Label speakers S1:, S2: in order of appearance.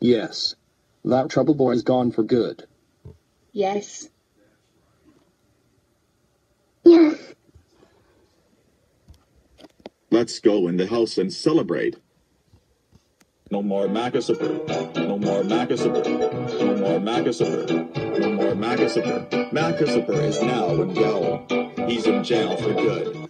S1: Yes. That trouble boy is gone for good.
S2: Yes.
S3: Yes.
S4: Let's go in the house and celebrate. No more Macassipur. No more Macassipur. No more Macassipur. No more Macassipur. Macassipur is now in gaol. He's in jail for good.